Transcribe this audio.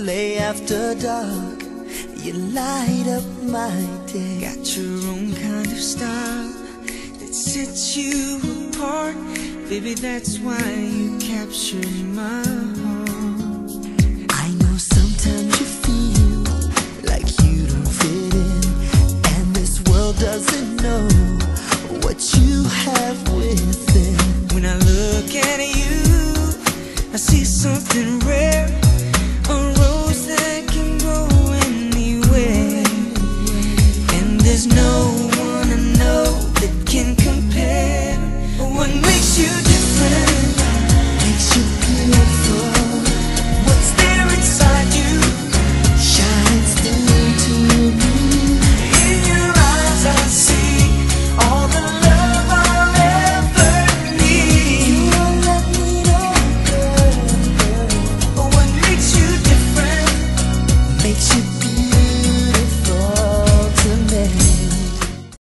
play after dark. You light up my day. Got your own kind of style that sets you apart. Baby, that's why you captured my heart. I know sometimes you feel like you don't fit in, and this world doesn't know what you have within. When I look at you, I see something rare, a rose that can grow anywhere. And there's no one I know that can compare. What makes you different?